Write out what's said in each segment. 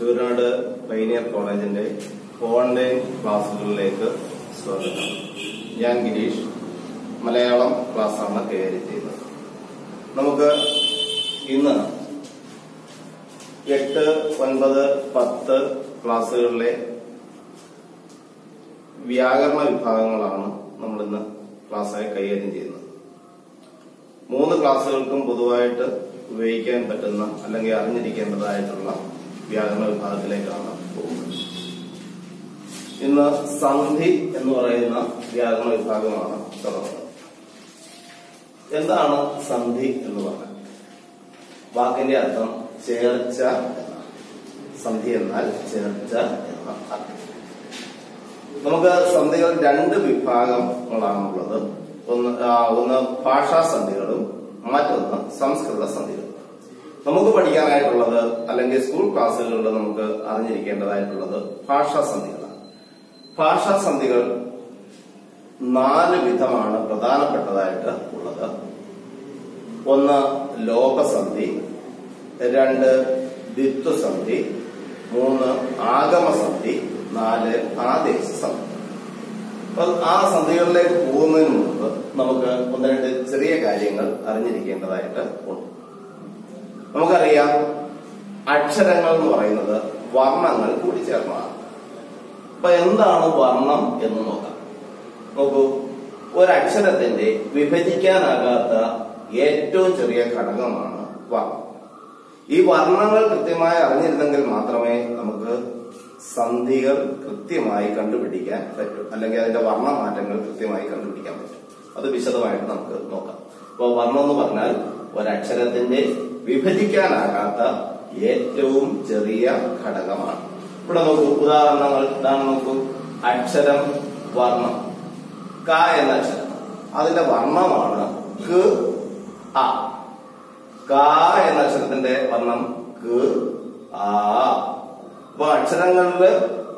Chooranad pioneer കോളേജിന്റെ online ക്ലാസ്സുകളിലേക്ക് സ്വാഗതം. ഞാൻ ഗിരീഷ്. മലയാളം ക്ലാസ്സാണ് കൈകാര്യം ചെയ്യുന്നത്. നമുക്ക് ഇന്ന് 8, 9, 10 ക്ലാസ്സുകളിലെ വ്യാകരണ വിഭാഗങ്ങളാണ് നമ്മളിന്ന് ക്ലാസ്സായി കൈകാര്യം ചെയ്യുന്നത്. 3 ക്ലാസ്സുകൾക്കും പൊതുവായിട്ട് ഉപയോഗിക്കാൻ പറ്റുന്ന അല്ലെങ്കിൽ അറിഞ്ഞിരിക്കേണ്ടതായിട്ടുള്ള വ്യാകരണ വിഭാഗത്തിലേക്കാണ് പോകുന്നത്. ഇന്ന് സന്ധി എന്ന് പറയുന്ന വ്യാകരണ വിഭാഗമാണ് തുടങ്ങുന്നത്. എന്താണ് സന്ധി എന്ന് പറഞ്ഞാൽ? വാക്കിന്റെ അർത്ഥം ചേർച്ച എന്നാണ്. സന്ധി എന്നാൽ ചേർച്ച എന്ന അർത്ഥം. നമുക്ക് സന്ധികൾ 2 വിഭാഗങ്ങളാണുള്ളത്. ഒന്ന് ഭാഷാസന്ധികളും മറ്റൊന്ന് സംസ്കൃത സന്ധികളും. നമുക്ക് പഠിക്കാനായിട്ടുള്ളത് അല്ലെങ്കിൽ സ്കൂൾ ക്ലാസ്സുകളിൽ നമുക്ക് അറിഞ്ഞിരിക്കേണ്ടതായിട്ടുള്ളത് ഭാഷാസന്ധികളാണ്. ഭാഷാസന്ധികൾ 4 വിധമാണ് പ്രധാനപ്പെട്ടതായിട്ട് ഉള്ളത്. 1 ലോപസന്ധി, 2 ദ്വിത്വസന്ധി, 3 ആഗമസന്ധി, 4 ആദേശസന്ധി. ആ സന്ധികളിലേക്ക് പോകുന്നതിന് മുമ്പ് നമുക്ക് 1-2 ചെറിയ കാര്യങ്ങൾ അറിഞ്ഞിരിക്കേണ്ടതായിട്ട് ഉണ്ട്. നമുക്കറിയാം, അക്ഷരങ്ങൾ എന്ന് പറയുന്നത് വർണ്ണങ്ങൾ കൂടിച്ചേർന്നതാണ്. അപ്പൊ എന്താണ് വർണ്ണം എന്ന് നോക്കാം. നോക്കൂ, ഒരക്ഷരത്തിന്റെ വിഭജിക്കാനാകാത്ത ഏറ്റവും ചെറിയ ഘടകമാണ് വർണ്ണം. ഈ വർണ്ണങ്ങൾ കൃത്യമായി അറിഞ്ഞിരുന്നെങ്കിൽ മാത്രമേ നമുക്ക് സന്ധികൾ കൃത്യമായി കണ്ടുപിടിക്കാൻ പറ്റും, അല്ലെങ്കിൽ അതിന്റെ വർണ്ണമാറ്റങ്ങൾ കൃത്യമായി കണ്ടുപിടിക്കാൻ പറ്റും. അത് വിശദമായിട്ട് നമുക്ക് നോക്കാം. അപ്പൊ വർണ്ണം എന്ന് പറഞ്ഞാൽ ഒരക്ഷരത്തിന്റെ വിഭജിക്കാനാകാത്ത ഏറ്റവും ചെറിയ ഘടകമാണ്. ഇവിടെ നോക്കൂ, ഉദാഹരണങ്ങൾ ഇതാണ്. നോക്കൂ, അക്ഷരം വർണ്ണം. ക എന്ന അക്ഷരം, അതിന്റെ വർണ്ണമാണ് ക് ആ. ക എന്ന അക്ഷരത്തിന്റെ വർണ്ണം ക് ആ. അപ്പൊ അക്ഷരങ്ങളില്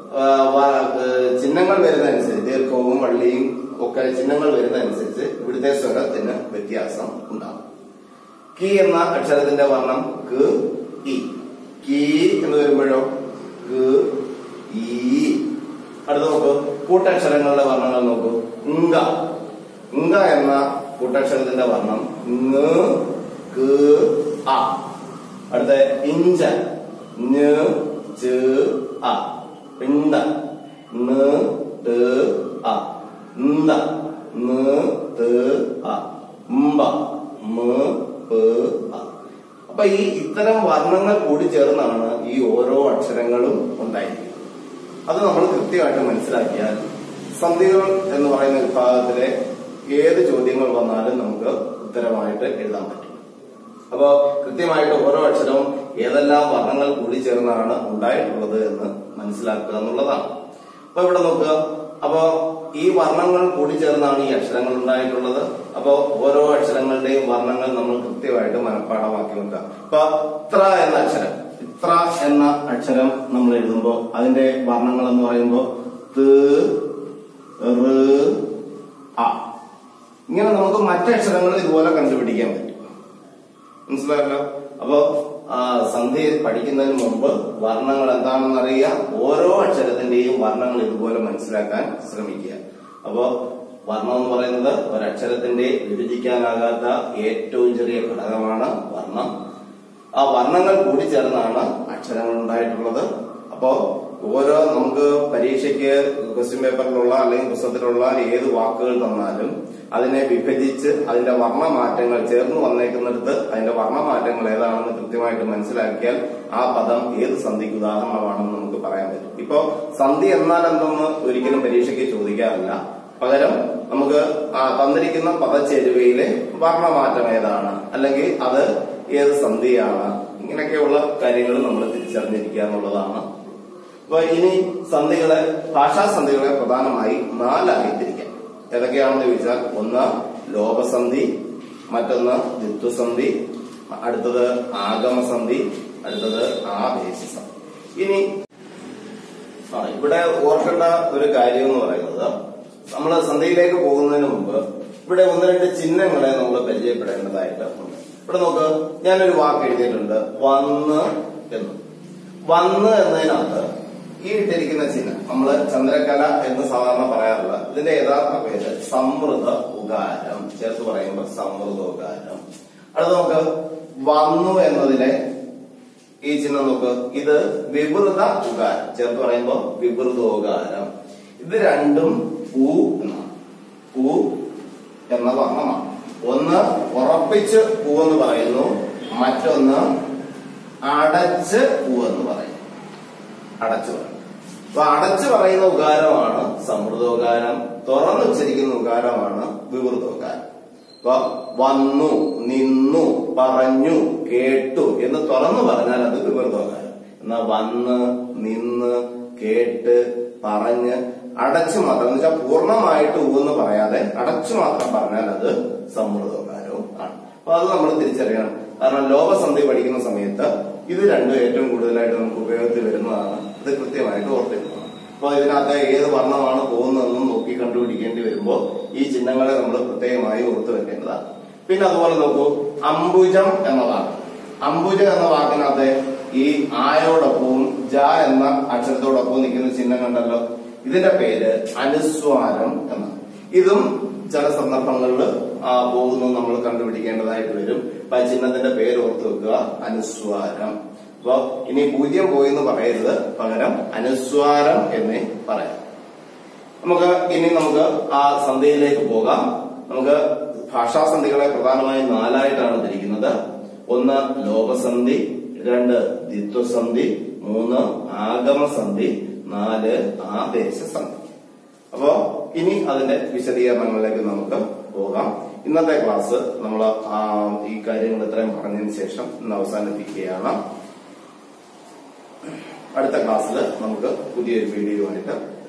ചിഹ്നങ്ങൾ വരുന്നതനുസരിച്ച്, ദീർഘവും വള്ളിയും ഒക്കെ ചിഹ്നങ്ങൾ വരുന്നതനുസരിച്ച് ഇവിടുത്തെ സ്വരത്തിന് വ്യത്യാസം ഉണ്ടാകും. കി എന്ന അക്ഷരത്തിന്റെ വർണ്ണം ക് ഇ. കീ എന്ന് വരുമ്പോഴോ ക് ഈ. അടുത്ത് നോക്കൂ, കൂട്ടക്ഷരങ്ങളുടെ വർണ്ണങ്ങൾ നോക്കൂ. ഇങ്ക. ഇങ്ക എന്ന കൂട്ടക്ഷരത്തിന്റെ വർണ്ണം ങ് ക് ആ. അടുത്ത ഇഞ്ച. ഞ ച ആ. പിണ്ട. ന ട് ആ. ന്ത. ന ത് ആ. മ്പ. മ പ ആ. അപ്പൊ ഇത്തരം വർണ്ണങ്ങൾ കൂടി ചേർന്നാണ് ഈ ഓരോ അക്ഷരങ്ങളും ഉണ്ടായിരിക്കുന്നത്. അത് നമ്മൾ കൃത്യമായിട്ട് മനസ്സിലാക്കിയാൽ സന്ധികൾ എന്ന് പറയുന്ന വിഭാഗത്തിലെ ഏത് ചോദ്യങ്ങൾ വന്നാലും നമുക്ക് ഉത്തരമായിട്ട് എഴുതാൻ പറ്റും. അപ്പോ കൃത്യമായിട്ട് ഓരോ അക്ഷരവും ഏതെല്ലാം വർണ്ണങ്ങൾ കൂടി ചേർന്നാണ് ഉണ്ടായിട്ടുള്ളത് എന്ന് മനസ്സിലാക്കുക എന്നുള്ളതാണ്. അപ്പൊ ഇവിടെ നോക്കുക, അപ്പോ ഈ വർണ്ണങ്ങൾ കൂടി ചേർന്നാണ് ഈ അക്ഷരങ്ങൾ ഉണ്ടായിട്ടുള്ളത്. അപ്പോ ഓരോ അക്ഷരങ്ങളുടെയും വർണ്ണങ്ങൾ നമ്മൾ കൃത്യമായിട്ട് മനഃപ്പാഠമാക്കി വെക്കുക. ഇപ്പൊ ഇത്ര എന്ന അക്ഷരം, ഇത്ര എന്ന അക്ഷരം നമ്മൾ എഴുതുമ്പോ അതിന്റെ വർണ്ണങ്ങൾ എന്ന് പറയുമ്പോ ത്, റ്, അ. ഇങ്ങനെ നമുക്ക് മറ്റക്ഷരങ്ങൾ ഇതുപോലെ കണ്ടുപിടിക്കാൻ പറ്റും. മനസ്സിലായല്ലോ? അപ്പോ സന്ധി പഠിക്കുന്നതിന് മുമ്പ് വർണ്ണങ്ങൾ എന്താണെന്ന് അറിയുക, ഓരോ അക്ഷരത്തിന്റെയും വർണ്ണങ്ങൾ ഇതുപോലെ മനസ്സിലാക്കാൻ ശ്രമിക്കുക. അപ്പോ വർണ്ണം എന്ന് പറയുന്നത് ഒരക്ഷരത്തിന്റെ വിഭജിക്കാനാകാത്ത ഏറ്റവും ചെറിയ ഘടകമാണ് വർണ്ണം. ആ വർണ്ണങ്ങൾ കൂടി ചേർന്നാണ് അക്ഷരങ്ങൾ ഉണ്ടായിട്ടുള്ളത്. അപ്പോ ഓരോ നമുക്ക് പരീക്ഷയ്ക്ക് ക്വസ്റ്റ്യൻ പേപ്പറിലുള്ള അല്ലെങ്കിൽ പുസ്തകത്തിലുള്ള ഏത് വാക്കുകൾ തന്നാലും അതിനെ വിഭജിച്ച് അതിന്റെ വർണ്ണമാറ്റങ്ങൾ ചേർന്ന് വന്നേക്കുന്നിടത്ത് അതിന്റെ വർണ്ണമാറ്റങ്ങൾ ഏതാണെന്ന് കൃത്യമായിട്ട് മനസ്സിലാക്കിയാൽ ആ പദം ഏത് സന്ധിക്ക് ഉദാഹരണമാണെന്ന് നമുക്ക് പറയാൻ പറ്റും. ഇപ്പോ സന്ധി എന്നാൽ എന്തെന്ന് ഒരിക്കലും പരീക്ഷയ്ക്ക് ചോദിക്കാറില്ല. പകരം നമുക്ക് തന്നിരിക്കുന്ന പദച്ചേരുവയിലെ വർണ്ണമാറ്റം ഏതാണ്, അല്ലെങ്കിൽ അത് ഏത് സന്ധിയാണ്, ഇങ്ങനെയൊക്കെയുള്ള കാര്യങ്ങൾ നമ്മൾ തിരിച്ചറിഞ്ഞിരിക്കുക എന്നുള്ളതാണ്. അപ്പൊ ഇനി സന്ധികളെ, ഭാഷാസന്ധികളെ പ്രധാനമായി 4 തിരിക്കാം. ഏതൊക്കെയാണെന്ന് ചോദിച്ചാൽ, 1 ലോപസന്ധി, മറ്റൊന്ന് ദ്വിത്വസന്ധി, അടുത്തത് ആഗമസന്ധി, അടുത്തത് ആദേശസന്ധി. ഇനി ഇവിടെ ഓർക്കേണ്ട ഒരു കാര്യം എന്ന് പറയുന്നത്, നമ്മൾ സന്ധിയിലേക്ക് പോകുന്നതിന് മുമ്പ് ഇവിടെ 1-2 ചിഹ്നങ്ങളെ നമ്മൾ പരിചയപ്പെടേണ്ടതായിട്ട് ഉണ്ട്. ഇവിടെ നോക്ക്, ഞാനൊരു വാക്ക് എഴുതിയിട്ടുണ്ട്, വന്ന് എന്ന്. വന്ന് എന്നതിനകത്ത് ഈ ഇട്ടിരിക്കുന്ന ചിഹ്നം നമ്മള് ചന്ദ്രകല എന്ന് സാധാരണ പറയാറില്ല. ഇതിന്റെ യഥാർത്ഥ പേര് സമൃദ്ധ ഉകാരം. ചേർത്ത് പറയുമ്പോൾ സമൃദ്ധ ഉകാരം. അടുത്ത നമുക്ക് വന്നു എന്നതിലെ ഈ ചിഹ്നം നോക്ക്. ഇത് വിവൃത ഉകാരം. ചേർത്ത് പറയുമ്പോൾ വിവൃതോകാരം. ഇത് രണ്ടും ഊ എന്നാണ്. ഊ എന്ന വർണ്ണമാണ്. ഒന്ന് ഉറപ്പിച്ച് ഊ എന്ന് പറയുന്നു, മറ്റൊന്ന് അടച്ച് ഊ എന്ന് പറയും. അടച്ചു പറയും. അപ്പൊ അടച്ചു പറയുന്ന ഉകാരമാണ് സമൃദ്ധോകാരം, തുറന്നുച്ചരിക്കുന്ന ഉകാരമാണ് വിവൃതോകാരം. അപ്പൊ വന്നു, നിന്നു, പറഞ്ഞു, കേട്ടു എന്ന് തുറന്നു പറഞ്ഞാൽ അത് വിവൃതോകാരം. എന്നാ വന്ന്, നിന്ന്, കേട്ട്, പറഞ്ഞ് അടച്ചു മാത്രം എന്ന് വെച്ചാൽ പൂർണ്ണമായിട്ട് ഊന്ന് പറയാതെ അടച്ചു മാത്രം പറഞ്ഞാൽ അത് സമൃദ്ധോകാരവും ആണ്. അപ്പൊ അത് നമ്മൾ തിരിച്ചറിയണം. കാരണം ലോപസന്ധി പഠിക്കുന്ന സമയത്ത് ഇത് രണ്ടും ഏറ്റവും കൂടുതലായിട്ട് നമുക്ക് ഉപയോഗത്തിൽ വരുന്നതാണ്. ഇത് കൃത്യമായിട്ട് ഓർത്തിരിക്കണം. അപ്പൊ ഇതിനകത്ത് ഏത് വർണ്ണമാണ് പോകുന്നതെന്നും നോക്കി കണ്ടുപിടിക്കേണ്ടി വരുമ്പോൾ ഈ ചിഹ്നങ്ങളെ നമ്മൾ പ്രത്യേകമായി ഓർത്തു വെക്കേണ്ടതാണ്. പിന്നെ അതുപോലെ നോക്കൂ, അംബുജം എന്ന വാക്ക്. അംബുജം എന്ന വാക്കിനകത്ത് ഈ ആയോടൊപ്പവും ജ എന്ന അക്ഷരത്തോടൊപ്പവും നിൽക്കുന്ന ചിഹ്നം കണ്ടല്ലോ. ഇതിന്റെ പേര് അനുസ്വാരം എന്നാണ്. ഇതും ചില സന്ദർഭങ്ങളിൽ പോകുന്നു നമ്മൾ കണ്ടുപിടിക്കേണ്ടതായിട്ട് വരും. അപ്പൊ ആ ചിഹ്നത്തിന്റെ പേര് ഓർത്ത് വെക്കുക, അനുസ്വാരം. അപ്പൊ ഇനി 0 പോയി എന്ന് പറയരുത്, പകരം അനുസ്വാരം എന്നേ പറയാം. നമുക്ക് ആ സന്ധിയിലേക്ക് പോകാം. നമുക്ക് ഭാഷാസന്ധികളെ പ്രധാനമായും 4ആയിട്ടാണ് തിരിക്കുന്നത്. 1 ലോപസന്ധി, 2 ദ്വിത്വസന്ധി, 3 ആഗമസന്ധി, 4 ആദേശസന്ധി. അപ്പോ ഇനി അതിന്റെ വിശദീകരണങ്ങളിലേക്ക് നമുക്ക് പോകാം. ഇന്നത്തെ ക്ലാസ് നമ്മൾ ഈ കാര്യങ്ങൾ ഇത്രയും പറഞ്ഞതിന് ശേഷം ഇന്ന് അവസാനിപ്പിക്കുകയാണ്. അടുത്ത ക്ലാസ്സിൽ നമുക്ക് പുതിയൊരു വീഡിയോ ആയിട്ട്